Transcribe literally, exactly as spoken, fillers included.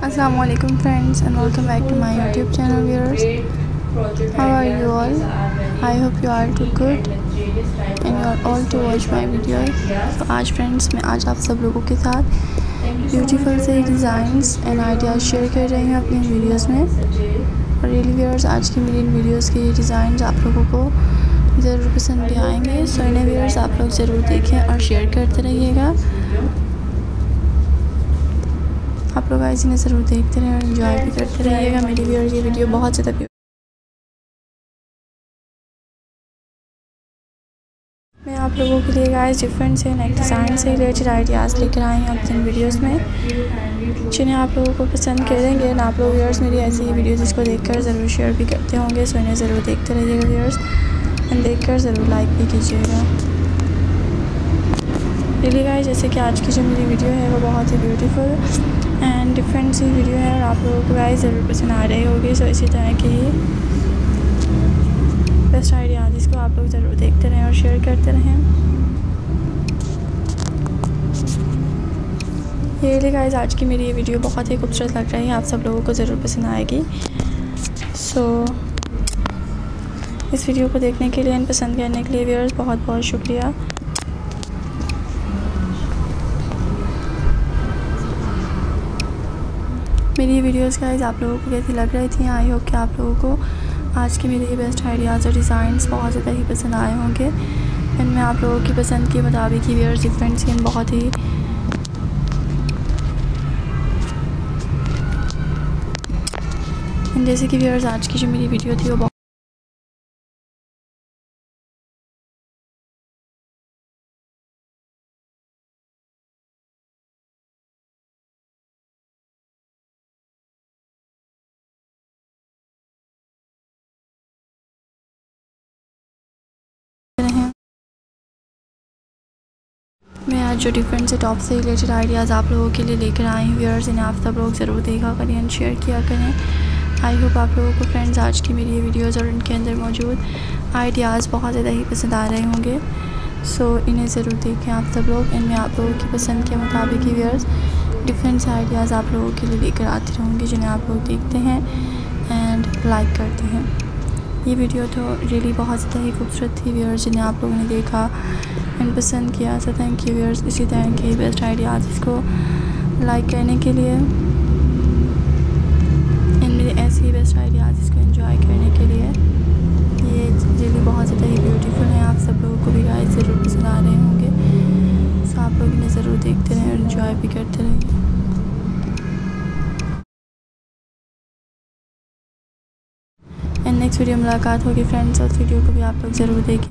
Assalamualaikum friends and welcome back to my YouTube channel viewers. How are you all? I hope you are too good and you are all to watch my videos. तो आज friends मैं आज आप सब लोगों के साथ beautiful से डिज़ाइंस एंड आइडियाज़ शेयर कर रही हूँ अपनी वीडियोस में। और रियली व्यूअर्स आज की मेरी इन वीडियोस के ये डिज़ाइंस आप लोगों को ज़रूर पसंद भी आएंगे। सो इन्हें व्यूअर्स आप लोग ज़रूर देखें और शेयर करते रहिएगा। आप लोग आज इन्हें ज़रूर देखते रहें और एंजॉय भी करते रहिएगा। मेरी व्यूअर्स ये वीडियो बहुत ज़्यादा मैं आप लोगों के लिए गाइस डिफरेंट से नेक डिज़ाइन से रिलेटेड आइडियाज़ लेकर आई हूँ अपनी वीडियोस में, जिन्हें आप लोगों को पसंद करेंगे। और आप लोग व्यूअर्स मेरी ऐसी ही वीडियोस इसको देखकर ज़रूर शेयर भी करते होंगे। सो इन्हें ज़रूर देखते रहिएगा व्यूअर्स एंड देखकर ज़रूर लाइक भी कीजिएगा। रियली गाइस जैसे कि आज की जो मेरी वीडियो है वो बहुत ही ब्यूटीफुल एंड डिफरेंट सी वीडियो है और आप लोगों को गाइस ज़रूर पसंद आ रही होगी। सो इसी तरह की बेस्ट आइडियाज़ इसको आप लोग ज़रूर देखते रहें और शेयर करते रहें। ये लिए गाइस आज की मेरी ये वीडियो बहुत ही खूबसूरत लग रही है, आप सब लोगों को ज़रूर पसंद आएगी। सो इस वीडियो को देखने के लिए एंड पसंद करने के लिए व्यूअर्स बहुत बहुत शुक्रिया। मेरी वीडियोस गाइस आप लोगों को कैसी लग रही थी? आई होप कि आप लोगों को आज के मेरे ये बेस्ट आइडियाज़ और डिज़ाइंस बहुत ज़्यादा ही पसंद आए होंगे। एंड मैं आप लोगों की पसंद के मुताबिक ही व्यूअर्स डिफरेंट सी बहुत ही एंड जैसे कि व्यूअर्स आज की जो मेरी वीडियो थी वो बहुत मैं आज जो डिफरेंट से टॉप से रिलेटेड आइडियाज़ आप लोगों के लिए लेकर आई हूँ व्यूअर्स, इन्हें आप सब लोग ज़रूर देखा करें एंड शेयर किया करें। आई होप आप लोगों को फ्रेंड्स आज की मेरी ये वीडियोज़ और इनके अंदर मौजूद आइडियाज़ बहुत ज़्यादा ही पसंद आ रहे होंगे। सो इन्हें ज़रूर देखें आप सब लोग। इनमें आप लोगों की पसंद के मुताबिक ही व्यूअर्स डिफरेंट से आइडियाज़ आप लोगों के लिए लेकर आती रहूँगी, जिन्हें आप लोग देखते हैं एंड लाइक करते हैं। ये वीडियो तो रियली बहुत ज़्यादा ही खूबसूरत थी व्यूअर्स, जिन्हें आप लोगों ने देखा एंड पसंद किया। सो थैंक यू व्यूअर्स इसी तरह के बेस्ट आइडियाज़ इसको लाइक करने के लिए एंड मेरे ऐसे ही बेस्ट आइडियाज़ इसको एंजॉय करने के लिए। ये रियली बहुत ज़्यादा ही ब्यूटीफुल है, आप सब लोगों को भी गाइस ज़रूर पसंद आ रहे होंगे। सो आप लोग इन्हें ज़रूर देखते रहें और एंजॉय भी करते रहें। एंड नेक्स्ट वीडियो मुलाकात होगी फ्रेंड्स, उस वीडियो को भी आप लोग ज़रूर देखें।